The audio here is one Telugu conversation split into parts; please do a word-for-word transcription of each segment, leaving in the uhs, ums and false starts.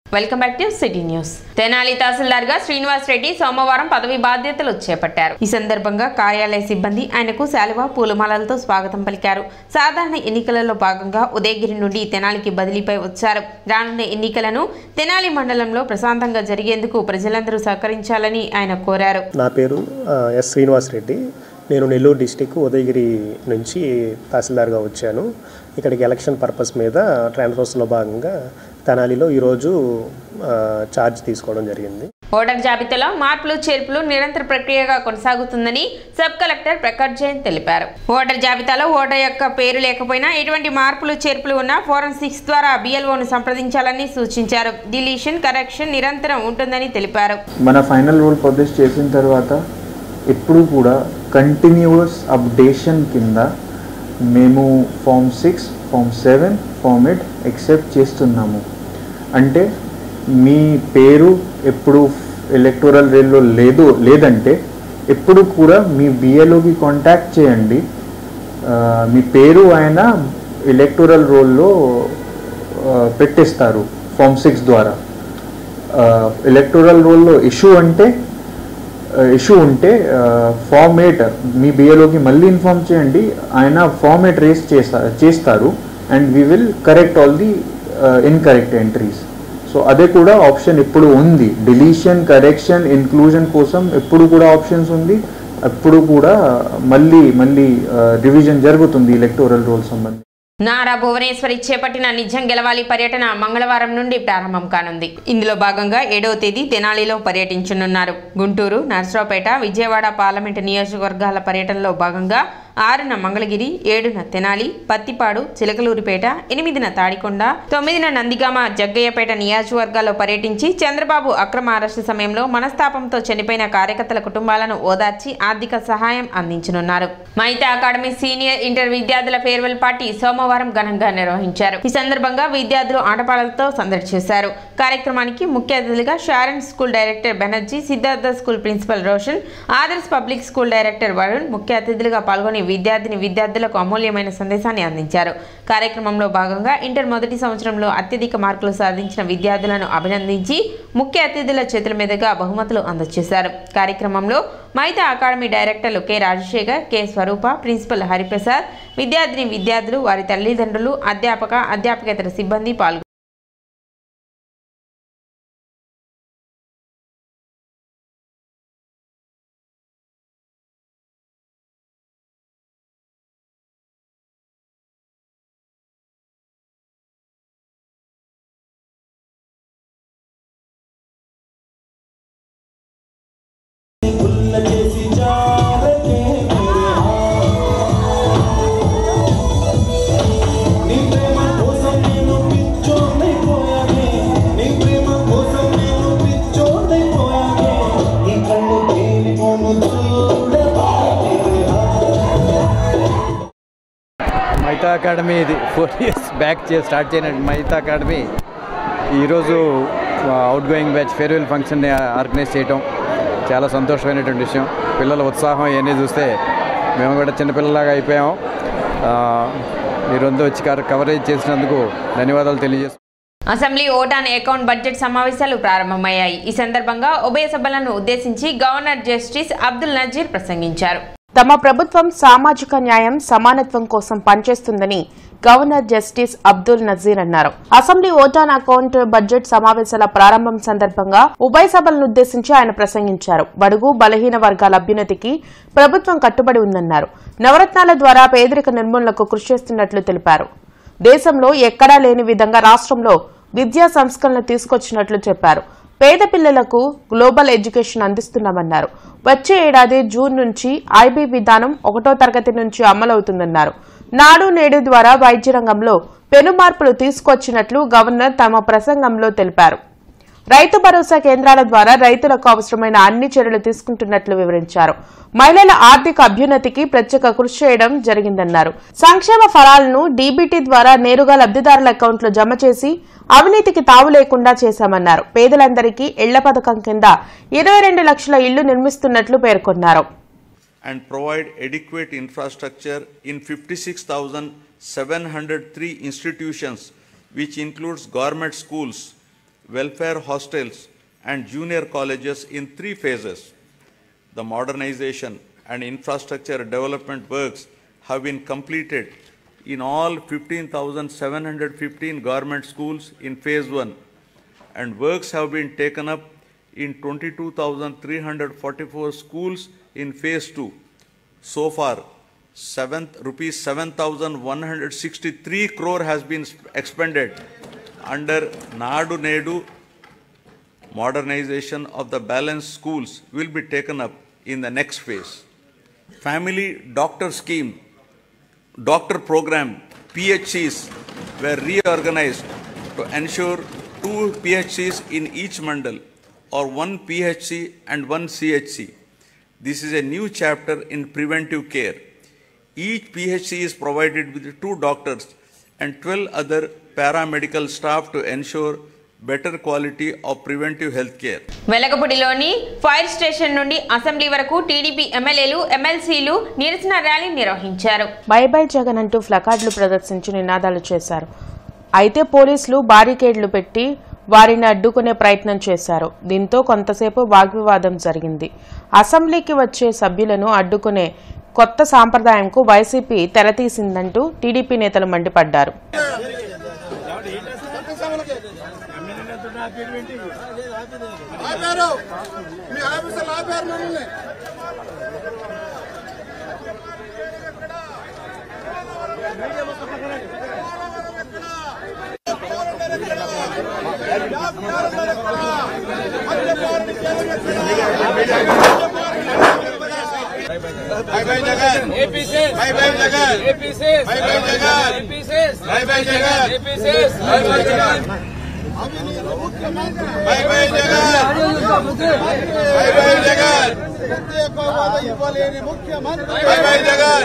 Welcome back to city news. Tenali తహసీల్దార్గా శ్రీనివాస్ రెడ్డి సోమవారం పదవి బాధ్యతలు చేపట్టారు. ఈ సందర్భంగా కార్యాలయ సిబ్బంది ఆయనకు శాలువా పూలమాలలతో స్వాగతం పలికారు. సాధారణ ఎన్నికలలో భాగంగా ఉదయగిరి నుండి తెనాలికి బదిలీపై వచ్చారు. రానున్న ఎన్నికలను తెనాలి మండలంలో ప్రశాంతంగా జరిగేందుకు ప్రజలందరూ సహకరించాలని ఆయన కోరారు. నా పేరు ఎస్ శ్రీనివాస్ రెడ్డి. నేను నెల్లూరు డిస్టిక్ ఉదయగిరి నుంచి తహసీల్దార్గా వచ్చాను. ఇక్కడికి ఎలక్షన్ పర్పస్ మీద ట్రాన్స్ఫర్స్లో భాగంగా తెనాలిలో ఈరోజు ఛార్జ్ తీసుకోవడం జరిగింది. ఓటర్ జాబితాలో మార్పులు చేర్పులు నిరంతర ప్రక్రియగా కొనసాగుతుందని సబ్ కలెక్టర్ ప్రకాష్ జైన్ తెలిపారు. ఓటర్ జాబితాలో ఓటర్ యొక్క పేరు లేకపోయినా ఎటువంటి మార్పులు చేర్పులు ఉన్నా ఫోరెన్సిక్స్ ద్వారా బిఎల్ఓను సంప్రదించాలని సూచించారు. డిలీషన్ కరెక్షన్ నిరంతరం ఉంటుందని తెలిపారు. మన ఫైనల్ రూల్ పబ్లిష్ చేసిన తర్వాత ఎప్పుడు కూడా కంటిన్యూస్ అప్డేషన్ కింద మేము form six form seven form eight accept చేస్తున్నాము. అంటే మీ పేరు ఎప్పుడు ఎలక్టోరల్ రేల్లో లేదు లేదంటే ఎప్పుడు కూడా మీ బిఎల్ఓకి కాంటాక్ట్ చేయండి. మీ పేరు ఆయన ఎలక్టోరల్ రోల్లో పెట్టేస్తారు ఫామ్ సిక్స్ ద్వారా. ఎలక్టోరల్ రోల్లో ఇష్యూ అంటే ఇష్యూ ఉంటే ఫామ్ ఎయిట్ మీ బిఎల్ఓకి మళ్ళీ ఇన్ఫార్మ్ చేయండి. ఆయన ఫామ్ ఎయిట్ రేస్ చేస్తా చేస్తారు and we will correct all the incorrect entries. So అదే కూడా ఆప్షన్ ఇప్పుడు ఉంది. డిలీషన్ కరెక్షన్ ఇన్క్లూజన్ కోసం ఎప్పుడు కూడా ఆప్షన్స్ ఉంది. ఎప్పుడు కూడా మళ్ళీ మళ్ళీ రివిజన్ జరుగుతుంది ఎలక్టోరల్ రోల్ సంబంధించి. నారా భువనేశ్వరి చేపట్టిన నిజం గెలవాలి పర్యటన మంగళవారం నుండి ప్రారంభం కానుంది. ఇందులో భాగంగా ఏడవ తేదీ తెనాలిలో పర్యటించనున్నారు. గుంటూరు, నర్సరావుపేట, విజయవాడ పార్లమెంటు నియోజకవర్గాల పర్యటనలో భాగంగా ఆరున మంగళగిరి, ఏడున తెనాలి, పత్తిపాడు, చిలకలూరిపేట, ఎనిమిదిన తాడికొండ, తొమ్మిదిన నందిగామ, జగ్గయ్యపేట నియోజకవర్గాల్లో పర్యటించి చంద్రబాబు అక్రమ అరెస్టు సమయంలో మనస్తాపంతో చనిపోయిన కార్యకర్తల కుటుంబాలను ఓదార్చి ఆర్థిక సహాయం అందించనున్నారు. మైతా అకాడమీ సీనియర్ ఇంటర్ విద్యార్థుల ఫేర్వెల్ పార్టీ సోమవారం ఘనంగా నిర్వహించారు. ఈ సందర్భంగా విద్యార్థులు ఆటపాటలతో సందడి చేశారు. కార్యక్రమానికి ముఖ్య అతిథులుగా Sharon school director Banerjee, Siddhartha school principal Roshan, Adarsh public school director Varun ముఖ్య అతిథులుగా పాల్గొని విద్యార్థిని విద్యార్థులకు అమూల్యమైన సందేశాన్ని అందించారు. కార్యక్రమంలో భాగంగా ఇంటర్ మొదటి సంవత్సరంలో అత్యధిక మార్కులు సాధించిన విద్యార్థులను అభినందించి ముఖ్య అతిథుల చేతుల మీదుగా బహుమతులు అందజేశారు. కార్యక్రమంలో మైతా అకాడమీ డైరెక్టర్లు K Rajasekhar, K Swarupa, principal Hariprasad, విద్యార్థిని విద్యార్థులు, వారి తల్లిదండ్రులు, అధ్యాపక అధ్యాపకేతర సిబ్బంది పాల్గొన్నారు. మైతా అకాడమీ ఇది ఫోర్ ఇయర్స్ బ్యాక్ చే స్టార్ట్ చేయన మైతా అకాడమీ ఈరోజు అవుట్ గోయింగ్ బ్యాచ్ ఫేర్వెల్ ఫంక్షన్ని ఆర్గనైజ్ చేయటం చాలా సంతోషమైనటువంటి విషయం. పిల్లల ఉత్సాహం ఇవన్నీ చూస్తే మేము కూడా చిన్నపిల్లలాగా అయిపోయాం. మీరంతా వచ్చి కవరేజ్ చేసినందుకు ధన్యవాదాలు తెలియజేస్తున్నాం. Assembly vote on account budget సమావేశాలు ప్రారంభమయ్యాయి. ఈ సందర్భంగా ఉభయ సభలను ఉద్దేశించి గవర్నర్ జస్టిస్ అబ్దుల్ నజీర్ ప్రసంగించారు. తమ ప్రభుత్వం సామాజిక న్యాయం, సమానత్వం కోసం పనిచేస్తుందని గవర్నర్ జస్టిస్ అబ్దుల్ నజీర్ అన్నారు. Assembly vote on account budget సమావేశాల ప్రారంభం సందర్భంగా ఉభయ సభలను ఉద్దేశించి ఆయన ప్రసంగించారు. బడుగు బలహీన వర్గాల అభ్యున్నతికి ప్రభుత్వం కట్టుబడి ఉందన్నారు. నవరత్నాల ద్వారా పేదరిక నిర్మూలనకు కృషి చేస్తున్నట్లు తెలిపారు. దేశంలో ఎక్కడా లేని విధంగా రాష్ట్రంలో విద్యా సంస్కరణలు తీసుకొచ్చినట్లు చెప్పారు. పేద పిల్లలకు గ్లోబల్ ఎడ్యుకేషన్ అందిస్తున్నామన్నారు. వచ్చే ఏడాది జూన్ నుంచి ఐబీ విధానం ఒకటో తరగతి నుంచి అమలవుతుందన్నారు. నాడు నేడు ద్వారా వైద్య రంగంలో పెను మార్పులు తీసుకొచ్చినట్లు గవర్నర్ తమ ప్రసంగంలో తెలిపారు. రైతు భరోసా కేంద్రాల ద్వారా రైతులకు అవసరమైన అన్ని చర్యలు తీసుకుంటున్నట్లు వివరించారు. మహిళల ఆర్థిక అభ్యున్నతికి ప్రత్యేక కృషి చేయడం జరిగిందన్నారు. సంక్షేమ ఫలాలను డీబీటీ ద్వారా నేరుగా లబ్ధిదారుల అకౌంట్లో జమ చేసి అవినీతికి తావు లేకుండా చేశామన్నారు. పేదలందరికీ ఇళ్ల పథకం కింద ఇరవై రెండు లక్షల ఇళ్లు నిర్మిస్తున్నట్లు పేర్కొన్నారు. And provide adequate infrastructure in fifty-six thousand seven hundred three institutions, which includes government schools, welfare hostels, and junior colleges in three phases. The modernization and infrastructure development works have been completed in all fifteen thousand seven hundred fifteen government schools in phase one, and works have been taken up in twenty-two thousand three hundred forty-four schools in phase two. So far, rupees seven thousand one hundred sixty-three crore has been expended under Nadu Nedu. Modernization of the balanced schools will be taken up in the next phase. Family doctor scheme, doctor program, P H Cs were reorganized to ensure two P H Cs in each mandal or one P H C and one C H C. This is a new chapter in preventive care. Each P H C is provided with two doctors and twelve other paramedical staff to ensure better quality of preventive health care. వెలగపూడిలోని ఫైర్ స్టేషన్ నుండి అసెంబ్లీ వరకు టీడీపీ ఎమ్మెల్యేలు ఎమ్మెల్సీలు నిరసన ర్యాలీ నిర్వహించారు. బై బై జగన్ అంటూ ప్లకార్డులు ప్రదర్శించి నినాదాలు చేశారు. అయితే పోలీసులు బారికేడ్లు పెట్టి వారిని అడ్డుకునే ప్రయత్నం చేశారు. దీంతో కొంతసేపు వాగ్వివాదం జరిగింది. అసెంబ్లీకి వచ్చే సభ్యులను అడ్డుకునే కొత్త సాంప్రదాయంకు వైసీపీ తెరతీసిందంటూ టీడీపీ నేతలు మండిపడ్డారు. Bye bye Jagan. A P C S. Bye bye Jagan. A P C S. Bye bye Jagan. A P C S. Bye bye Jagan. A P C S. Bye bye Jagan. Bye bye Jagan. Bye bye Jagan. Bye bye Jagan.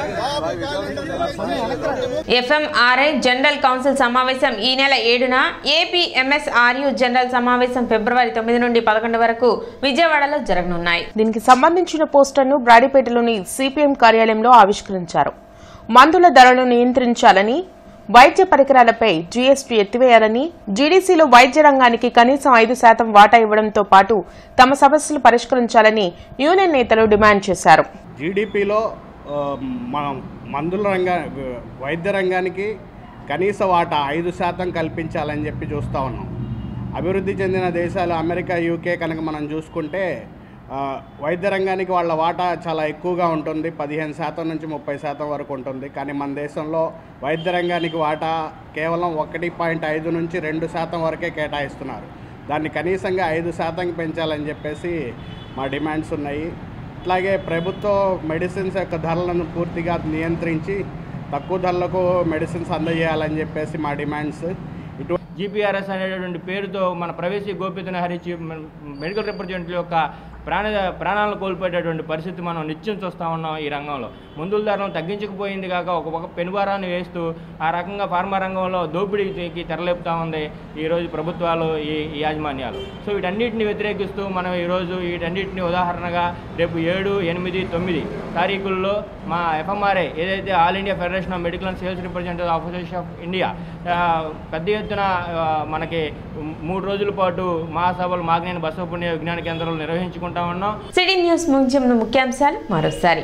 FMRI general council సమావేశం ఈ నెల ఏడున, ఏపీ ఎంఎస్ఆర్యు జనరల్ సమావేశం ఫిబ్రవరి తొమ్మిది నుండి పదకొండు వరకు విజయవాడలో జరగనున్నాయి. దీనికి సంబంధించిన పోస్టర్ను బ్రాడీపేటలోని సిపిఎం కార్యాలయంలో ఆవిష్కరించారు. మందుల ధరలను నియంత్రించాలని, వైద్య పరికరాలపై జీఎస్టీ ఎత్తివేయాలని, జీడీసీలో వైద్య రంగానికి కనీసం ఐదు శాతం వాటా ఇవ్వడంతో పాటు తమ సమస్యలు పరిష్కరించాలని యూనియన్ నేతలు డిమాండ్ చేశారు. జీడీపీలో మనం మందుల రంగా వైద్య రంగానికి కనీస వాటా ఐదు శాతం కల్పించాలని చెప్పి చూస్తూ ఉన్నాం. అభివృద్ధి చెందిన దేశాలు అమెరికా, యూకే కనుక మనం చూసుకుంటే వైద్య రంగానికి వాళ్ళ వాటా చాలా ఎక్కువగా ఉంటుంది, పదిహేను శాతం నుంచి ముప్పై శాతం వరకు ఉంటుంది. కానీ మన దేశంలో వైద్య రంగానికి వాటా కేవలం ఒకటి పాయింట్ ఐదు నుంచి రెండు శాతం వరకే కేటాయిస్తున్నారు. దాన్ని కనీసంగా ఐదు శాతంకి పెంచాలని చెప్పేసి మా డిమాండ్స్ ఉన్నాయి. అట్లాగే ప్రభుత్వం మెడిసిన్స్ యొక్క ధరలను పూర్తిగా నియంత్రించి తక్కువ ధరలకు మెడిసిన్స్ అందజేయాలని చెప్పేసి మా డిమాండ్స్. ఇటు జీపీఆర్ఎస్ అనేటటువంటి పేరుతో మన ప్రవేశీ గోప్యతను హరించి మెడికల్ రిప్రజెంటేటివ్ యొక్క ప్రాణ ప్రాణాలను కోల్పోయేటటువంటి పరిస్థితి మనం నిత్యం చూస్తూ ఉన్నాం. ఈ రంగంలో మందుల ధరలను తగ్గించకపోయింది కాక ఒక ఒక పెనుభారాన్ని వేస్తూ ఆ రకంగా ఫార్మా రంగంలో దోపిడీకి తెరలేపుతూ ఉంది ఈరోజు ప్రభుత్వాలు, ఈ యాజమాన్యాలు. సో వీటన్నిటిని వ్యతిరేకిస్తూ మనం ఈరోజు వీటన్నిటిని ఉదాహరణగా రేపు ఏడు ఎనిమిది తొమ్మిది తారీఖుల్లో మా ఎఫ్ఎంఆర్ఐ ఏదైతే all India federation of medical and sales representative association of India పెద్ద ఎత్తున మనకి మూడు రోజుల పాటు మహాసభలు మాగ్నేని బసవపుణ్య విజ్ఞాన కేంద్రాలు నిర్వహించుకుంటాం. సిటీ న్యూస్ ముఖ్యం ముఖ్యాంశాలు మరోసారి.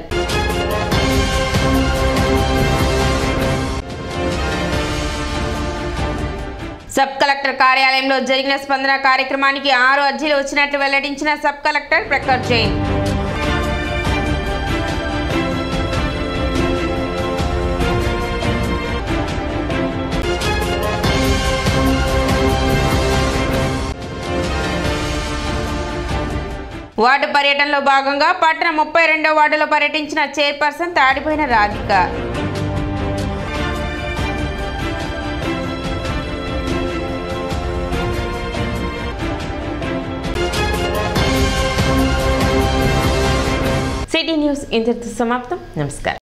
సబ్ కలెక్టర్ కార్యాలయంలో జరిగిన స్పందన కార్యక్రమానికి ఆరు అర్జీలు వచ్చినట్లు వెల్లడించిన sub collector Prakash Jain. Ward పర్యటనలో భాగంగా పట్టణ ముప్పై రెండో వార్డులో పర్యటించిన చైర్పర్సన్ తాడిపోయిన రాధిక. సిటీ న్యూస్ ఇంతటితో సమాప్తం. నమస్కారం.